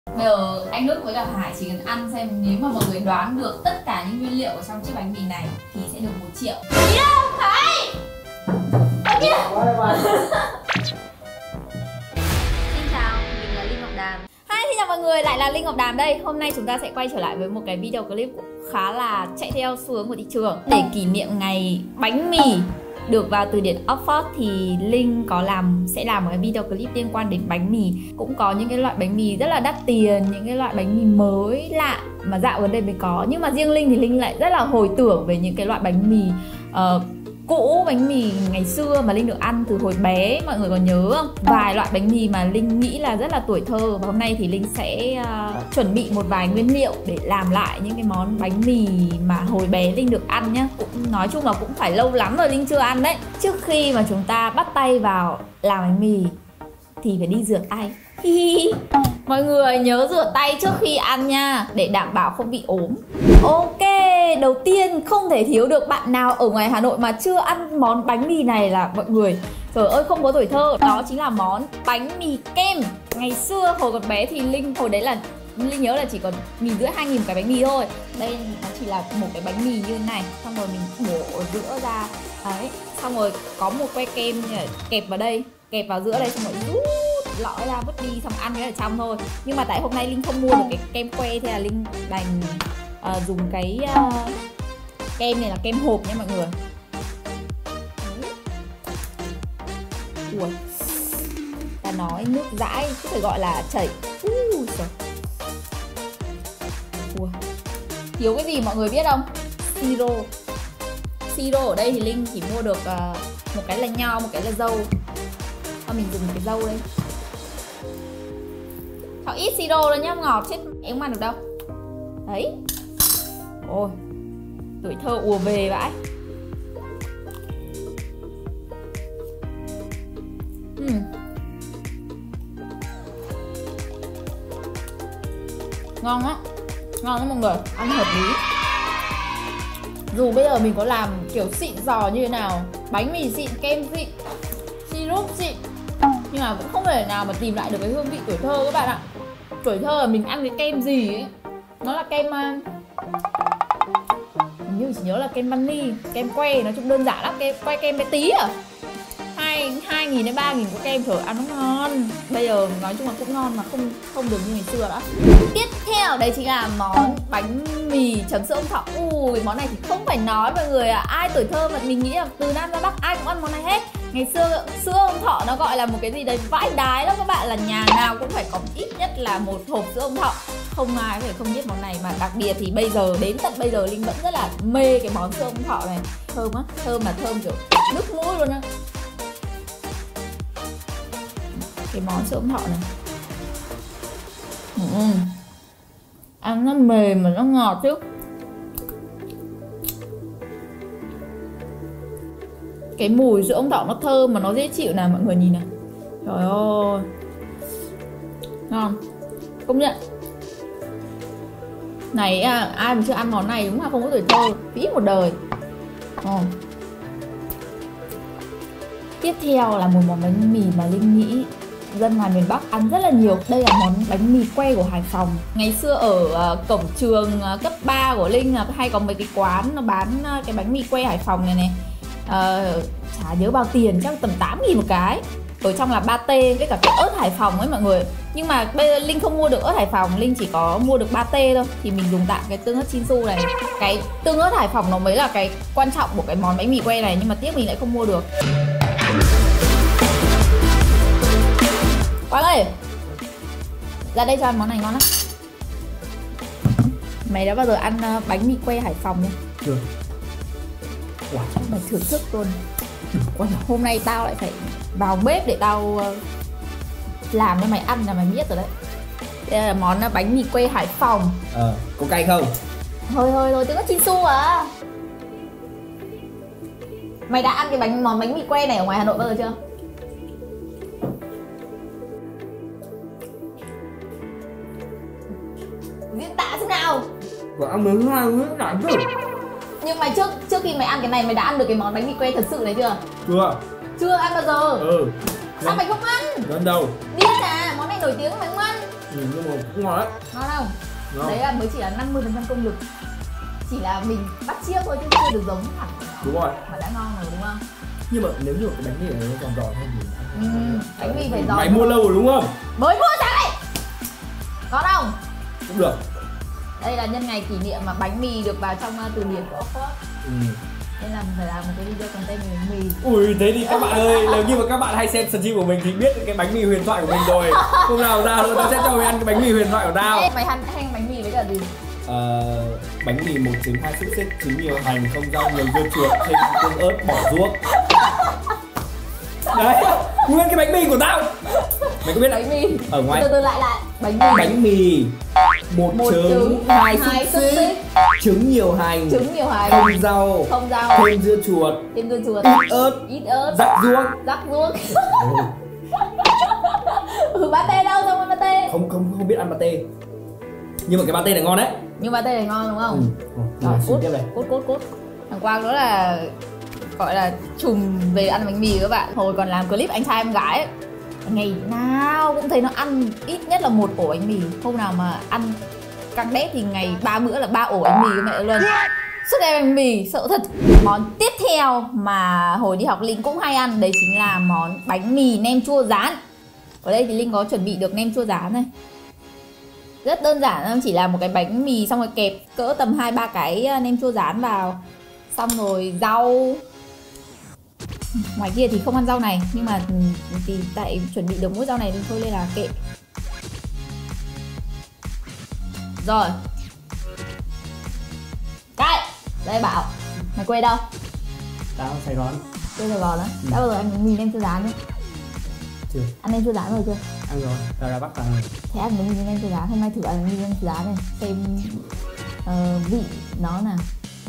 Bây giờ anh Đức với cả Hải chỉ cần ăn xem nếu mà mọi người đoán được tất cả những nguyên liệu ở trong chiếc bánh mì này thì sẽ được 1 triệu. Đi đâu Hải? Đi đâu? Xin chào, mình là Linh Ngọc Đàm. Xin chào mọi người, lại là Linh Ngọc Đàm đây. Hôm nay chúng ta sẽ quay trở lại với một cái video clip khá là chạy theo xu hướng của thị trường. Để kỷ niệm ngày bánh mì được vào từ điển Oxford thì Linh sẽ làm một cái video clip liên quan đến bánh mì. Cũng có những cái loại bánh mì rất là đắt tiền, những cái loại bánh mì mới lạ mà dạo gần đây mới có. Nhưng mà riêng Linh thì Linh lại rất là hồi tưởng về những cái loại bánh mì cũ, bánh mì ngày xưa mà Linh được ăn từ hồi bé. Mọi người còn nhớ không? Vài loại bánh mì mà Linh nghĩ là rất là tuổi thơ. Và hôm nay thì Linh sẽ chuẩn bị một vài nguyên liệu để làm lại những cái món bánh mì mà hồi bé Linh được ăn nhá. Cũng nói chung là cũng phải lâu lắm rồi Linh chưa ăn đấy. Trước khi mà chúng ta bắt tay vào làm bánh mì thì phải đi rửa tay. Mọi người nhớ rửa tay trước khi ăn nha, để đảm bảo không bị ốm. Ok, đầu tiên không thể thiếu được bạn nào ở ngoài Hà Nội mà chưa ăn món bánh mì này là mọi người trời ơi không có tuổi thơ. Đó chính là món bánh mì kem. Ngày xưa hồi còn bé thì Linh hồi đấy là Linh nhớ là chỉ còn 1.500 2.000 cái bánh mì thôi. Đây nó chỉ là một cái bánh mì như thế này, xong rồi mình bổ ở giữa ra đấy, xong rồi có một que kem kẹp vào đây, kẹp vào giữa đây, xong rồi rút lõi ra vứt đi, xong ăn cái ở trong thôi. Nhưng mà tại hôm nay Linh không mua được cái kem que, thế là Linh đành dùng cái kem này là kem hộp nha mọi người. Ui, ta nói nước dãi chứ phải gọi là chảy. Ui, thiếu cái gì mọi người biết không? Siro. Siro ở đây thì Linh chỉ mua được một cái là nho, một cái là dâu. Thôi mình dùng cái dâu đây. Cho ít siro thôi nhá, ngọt chết em không ăn được đâu. Đấy. Ôi, tuổi thơ ùa về vãi. Ngon á. Ngon lắm mọi người, ăn hợp lý. Dù bây giờ mình có làm kiểu xịn sò như thế nào, bánh mì xịn, kem xịn, syrup xịn, nhưng mà cũng không thể nào mà tìm lại được cái hương vị tuổi thơ các bạn ạ. Tuổi thơ là mình ăn cái kem gì ấy, nó là kem hình như chỉ nhớ là kem vani, kem que, nói chung đơn giản lắm, kem bé tí à. 2.000 đến 3.000 có kem, trời ăn nó ngon. Bây giờ nói chung là cũng ngon mà không được như ngày xưa đó. Tiếp theo đây chính là món bánh mì chấm sữa ông Thọ. Ui, món này thì không phải nói mọi người ạ. Ai tuổi thơ mà mình nghĩ là từ Nam ra Bắc ai cũng ăn món này hết. Ngày xưa sữa ông Thọ nó gọi là một cái gì đấy vãi đái lắm các bạn, là nhà nào cũng phải có ít nhất là một hộp sữa ông Thọ. Không ai có thể không biết món này, mà đặc biệt thì bây giờ đến tận bây giờ Linh vẫn rất là mê cái món sữa ông Thọ này. Thơm á, thơm mà thơm kiểu nước mũi luôn á. Cái món sữa ông Thọ này ăn nó mềm mà nó ngọt chứ. Cái mùi sữa ông Thọ nó thơm mà nó dễ chịu nào, mọi người nhìn này. Trời ơi, ngon, công nhận. Này ai mà chưa ăn món này đúng là không có tuổi thơ, phí một đời. Tiếp theo là một món bánh mì mà Linh nghĩ dân ngoài miền Bắc ăn rất là nhiều. Đây là món bánh mì que của Hải Phòng. Ngày xưa ở cổng trường cấp 3 của Linh hay có mấy cái quán nó bán cái bánh mì que Hải Phòng này này. Chả nhớ bao tiền, chắc tầm 8.000 một cái. Ở trong là pate với cả cái ớt Hải Phòng ấy mọi người. Nhưng mà bây giờ Linh không mua được ớt Hải Phòng, Linh chỉ có mua được pate thôi. Thì mình dùng tạm cái tương ớt Chinsu này. Cái tương ớt Hải Phòng nó mới là cái quan trọng của cái món bánh mì que này, nhưng mà tiếc mình lại không mua được. Quang ơi, ra đây cho ăn món này ngon lắm. Mày đã bao giờ ăn bánh mì que Hải Phòng chưa? Chưa. Wow, mày thưởng thức luôn. Hôm nay tao lại phải vào bếp để tao làm cho mày ăn là mày biết rồi đấy. Đây là món bánh mì que Hải Phòng. Có cay không? Thôi, tôi có Chinsu à. Mày đã ăn cái món bánh mì que này ở ngoài Hà Nội bao giờ chưa? Diễn tả thế nào? Có ăn miếng hai miếng đại chứ. Nhưng mà trước khi mày ăn cái này mày đã ăn được cái món bánh mì que thật sự này chưa? Chưa ăn bao giờ? Ừ. Sao mày không ăn? Đến đâu? Biết à, món này nổi tiếng mày không ăn. Nhưng mà cũng ngon đấy. Ngon không? Ngon. Đấy là mới chỉ là 50% công lực. Chỉ là mình bắt chiếc thôi chứ chưa được giống hẳn. Đúng rồi. Mà đã ngon rồi đúng không? Nhưng mà nếu như cái bánh mì này nó còn giòn hơn thì bánh mì phải giòn. mày mua lâu rồi đúng không? Mới mua sáng này. Ngon không? Cũng được. Đây là nhân ngày kỷ niệm mà bánh mì được vào trong từ điển của Oxford. Nên là mình phải làm một cái video content về bánh mì. Ui thế thì các bạn ơi, nếu như mà các bạn hay xem stream của mình thì biết cái bánh mì huyền thoại của mình rồi. Hôm nào ra tao sẽ cho mày ăn cái bánh mì huyền thoại của tao. Ê, mày hay ăn bánh mì với cả gì? Bánh mì 1 trứng 2 xúc xích, trứng nhiều hành, không rau, nhiều dưa chuột, thêm tương ớt, bỏ ruốc. Đấy, nguyên cái bánh mì của tao. Mày có biết bánh mì ở ngoài từ lại bánh mì 1 trứng 2 xúc xích, trứng nhiều hành, không rau, thêm dưa chuột, ít ớt, rắc ruốc. Pate đâu, xong ăn pate. Không biết ăn pate. Nhưng mà cái pate này ngon đấy. Nhưng pate này ngon đúng không? Rồi, cốt. Thằng Quang đó là gọi là trùm về ăn bánh mì các bạn. Hồi còn làm clip anh trai em gái ấy, ngày nào cũng thấy nó ăn ít nhất là 1 ổ bánh mì. Hôm nào mà ăn căng đét thì ngày 3 bữa là 3 ổ bánh mì với mẹ luôn. Suốt ngày bánh mì, sợ thật. Món tiếp theo mà hồi đi học Linh cũng hay ăn, đấy chính là món bánh mì nem chua rán. Ở đây thì Linh có chuẩn bị được nem chua rán này. Rất đơn giản, chỉ là một cái bánh mì xong rồi kẹp cỡ tầm 2-3 cái nem chua rán vào. Xong rồi rau. Ngoài kia thì không ăn rau này, nhưng mà thì tại chuẩn bị được mỗi rau này thôi nên là kệ. Rồi. Cái đây Bảo, mày quê đâu? Tao ở Sài Gòn. Quê Sài Gòn á? Đã bao giờ ăn bánh mì nem chua rán chưa? Chưa. Ăn nem chua rán rồi chưa? Ăn rồi, tao ra Bắc rồi. Thế ăn bánh mì nem chua rán, hôm nay thử ăn bánh mì nem chua rán này, xem vị nó nào.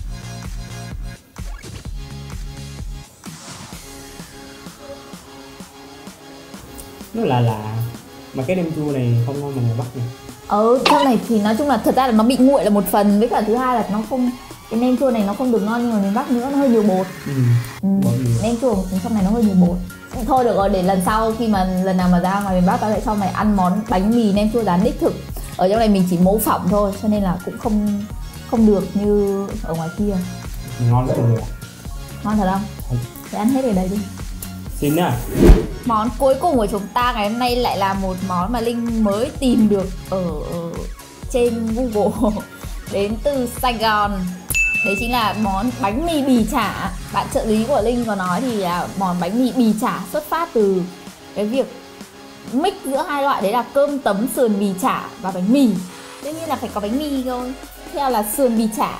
Nó lạ mà cái nem chua này không ngon bằng ngoài Bắc này. Trong này thì nói chung là thật ra là nó bị nguội là một phần, với cả thứ hai là nó không, cái nem chua này nó không được ngon như ở miền Bắc nữa, nó hơi nhiều bột. Nem chua trong này nó hơi nhiều bột. Thôi được rồi, để lần sau khi mà lần nào mà ra ngoài miền Bắc tao sẽ cho mày ăn món bánh mì nem chua rán đích thực. Ở trong này mình chỉ mô phỏng thôi, cho nên là cũng không được như ở ngoài kia. Ngon rất là ngon thật không? Thế ăn hết ở đây đi. Xin nhá. Món cuối cùng của chúng ta ngày hôm nay lại là một món mà Linh mới tìm được ở trên Google đến từ Sài Gòn. Đấy chính là món bánh mì bì chả. Bạn trợ lý của Linh có nói thì là món bánh mì bì chả xuất phát từ cái việc mix giữa hai loại, đấy là cơm tấm sườn bì chả và bánh mì. Đương nhiên là phải có bánh mì thôi. Theo là sườn bì chả.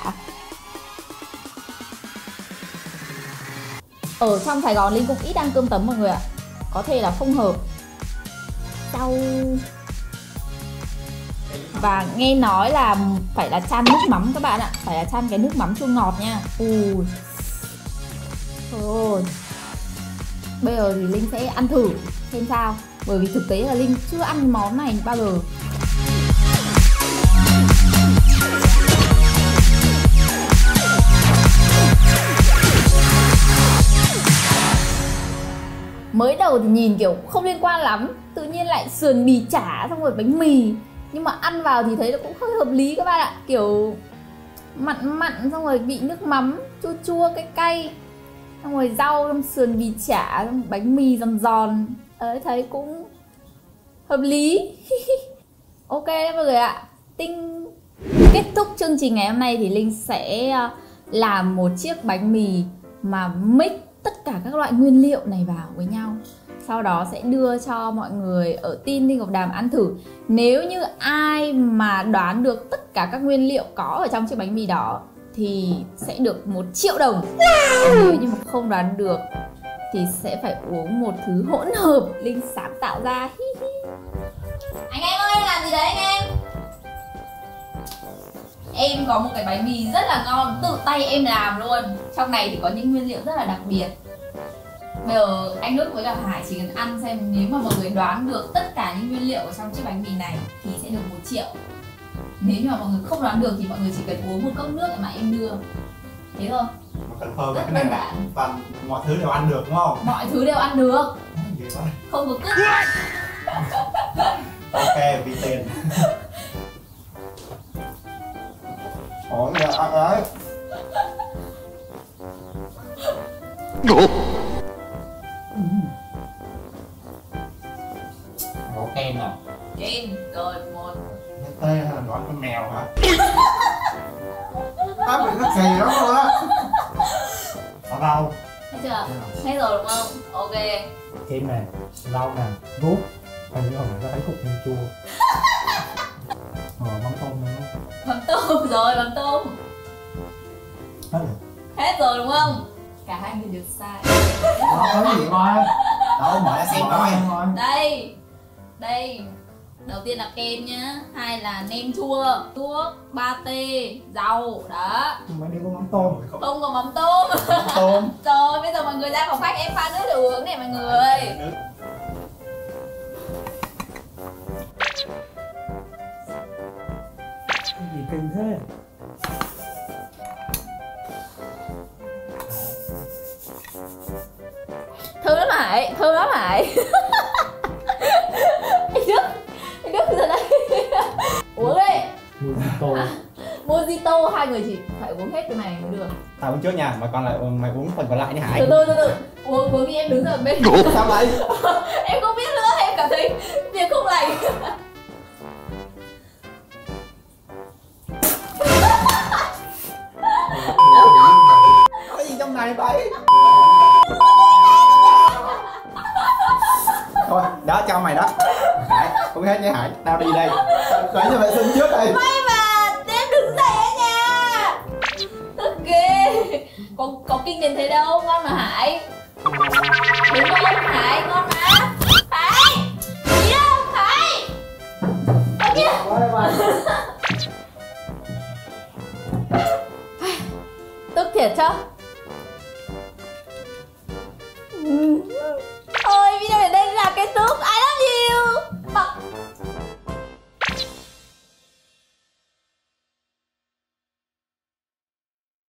Ở trong Sài Gòn Linh cũng ít ăn cơm tấm mọi người ạ. Có thể là không hợp. Rau. Và nghe nói là phải là chan nước mắm các bạn ạ. Phải là chan cái nước mắm chua ngọt nha. Thôi. Bây giờ thì Linh sẽ ăn thử xem sao. Bởi vì thực tế là Linh chưa ăn món này bao giờ. Mới đầu thì nhìn kiểu không liên quan lắm, tự nhiên lại sườn bì chả xong rồi bánh mì. Nhưng mà ăn vào thì thấy nó cũng hơi hợp lý các bạn ạ. Kiểu mặn mặn xong rồi vị nước mắm, chua chua cay cay. Xong rồi rau trong sườn bì chả, xong bánh mì giòn giòn. Đấy, thấy cũng hợp lý. Ok đấy mọi người ạ. Tinh kết thúc chương trình ngày hôm nay thì Linh sẽ làm một chiếc bánh mì mà mix tất cả các loại nguyên liệu này vào với nhau. Sau đó sẽ đưa cho mọi người ở team Linh Ngọc Đàm ăn thử. Nếu như ai mà đoán được tất cả các nguyên liệu có ở trong chiếc bánh mì đó thì sẽ được 1 triệu đồng. Nếu như mà không đoán được thì sẽ phải uống một thứ hỗn hợp Linh sáng tạo ra. Anh em ơi, làm gì đấy anh em? Em có một cái bánh mì rất là ngon, tự tay em làm luôn. Trong này thì có những nguyên liệu rất là đặc biệt. Bây giờ anh Đức với cả Hải chỉ cần ăn xem, nếu mà mọi người đoán được tất cả những nguyên liệu ở trong chiếc bánh mì này thì sẽ được 1 triệu. Nếu như mà mọi người không đoán được thì mọi người chỉ cần uống một cốc nước mà em đưa. Thế thôi. Confirm cái này là toàn mọi thứ đều ăn được đúng không? Mọi thứ đều ăn được. Không có cứt. Ok, vì tiền. Ủa ơi. Ủa Ken à? Ken rồi một. Tê hay là gọi con mèo hả? Tao bị nó kỳ lắm luôn á. Ở đâu? Hết chưa? Hết rồi đúng không? Ok. Ken này, rau nè, vuốt. Hình như hồi nãy có thấy cục nem chua. Mắm tôm nữa. Mắm tôm rồi, mắm tôm. Hết rồi. Hết rồi đúng không? Cả hai người đều sai. Có gì coi. Đâu mở ra xem coi. Đây. Đây. Đầu tiên là kem nhá, hai là nem chua, thuốc, pate, dầu, đó. Mấy đứa có mắm tôm. Không có mắm tôm. Mắm tôm. Rồi bây giờ mọi người ra phòng khách em pha nước để uống này mọi người. Cái gì kinh thế? Thơm lắm Hải, thơm lắm Hải. Anh Đức ra đây. Uống đi. Mojito. Mojito, hai người chỉ phải uống hết cái này mới được. Tao uống trước nha, mà còn lại mày uống phần còn lại đi Hải. Từ từ. Uống đi em đứng ở bên. Sao vậy? Em không biết nữa, em cảm thấy việc không lành. Có gì trong này vậy? Thôi, đó cho mày đó. Hải, uống hết nha Hải, tao đi đây. Tao cho vệ sinh trước đây. May mà em đứng dậy á nha. Tức ghê. Có kinh đến thế đâu, ngon mà Hải. Đúng không Hải, ngon mà. Hải. Đi đâu Hải. Ở kia. Tức thiệt chứ.